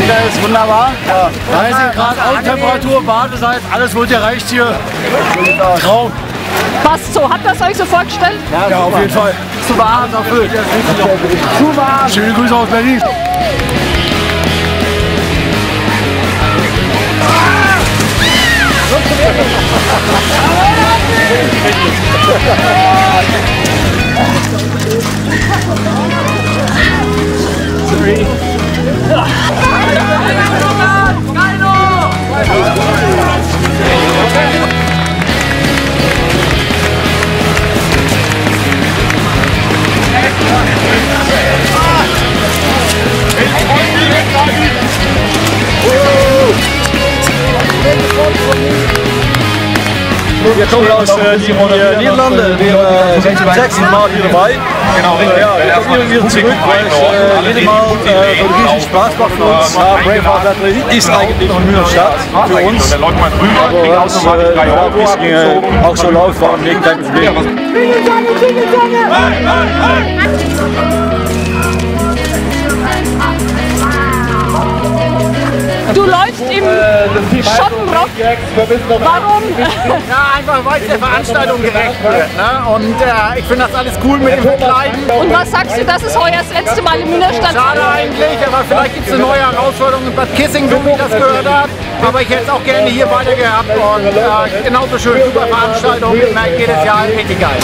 Wetter ist wunderbar. Ja. 30 Grad Außentemperatur, Badezeit, alles wird erreicht hier. Traum. Passt so, habt ihr es euch so vorgestellt? Ja, auf jeden Fall. Zu warm, erfüllt. Zu warm. Schöne Grüße aus Berlin. Wir kommen aus den Niederlanden, wir sind zum 6. Mal hier dabei. Genau, wir sind zurück, weil jedes Mal riesen Spaß macht für uns. Braveheart ist eigentlich eine Mühlenstadt für uns, aber als Radwalking auch so läuft, war nicht kein Problem. Du läufst im Schottenrock. Warum? Ja, einfach weil es der Veranstaltung gerecht wird. Ne? Und ich finde das alles cool mit dem Verkleiden. Und was sagst du, das ist heuer das letzte Mal in Münnerstadt? Schade eigentlich, aber vielleicht gibt es eine neue Herausforderung in Bad Kissing, so wie ich das gehört habe. Aber ich hätte es auch gerne hier weiter gehabt. Und genauso schön, super Veranstaltung. Ich merke jedes Jahr richtig geil.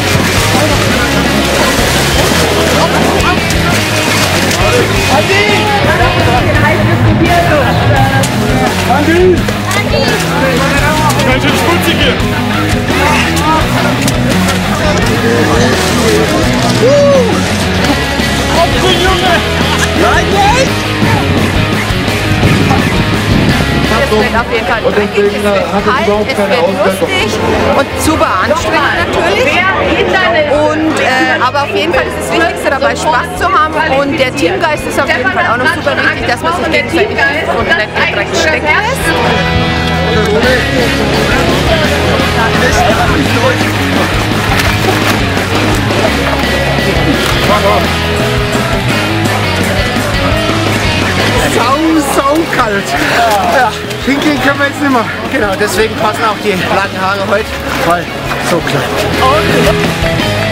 Andi! Ganz schön schmutzig hier! Komm, Junge! Nein, nicht! Es wird auf jeden Fall dreckig, es wird kalt, es wird lustig und super anstrengend natürlich. Aber auf jeden Fall ist das Wichtigste dabei, Spaß zu haben, und der Teamgeist ist auf jeden Fall auch noch super wichtig, dass man sich gegenseitig hilft und nicht im Dreck stecken lässt. Sau kalt. Ja, pinkeln können wir jetzt nicht mehr. Genau, deswegen passen auch die langen Haare heute, weil so klein.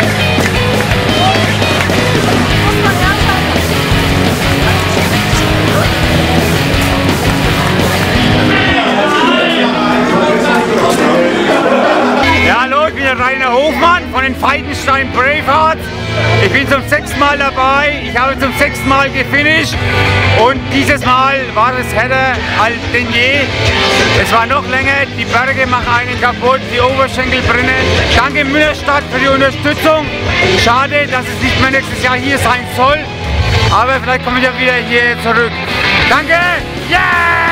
Ja, hallo, ich bin der Rainer Hofmann von den Feidenstein Braveheart. Ich bin zum 6. Mal dabei, ich habe zum 6. Mal gefinisht und dieses Mal war es härter als denn je. Es war noch länger, die Berge machen einen kaputt, die Oberschenkel brennen. Danke Münnerstadt für die Unterstützung. Schade, dass es nicht mehr nächstes Jahr hier sein soll, aber vielleicht komme ich ja wieder hier zurück. Danke! Yeah!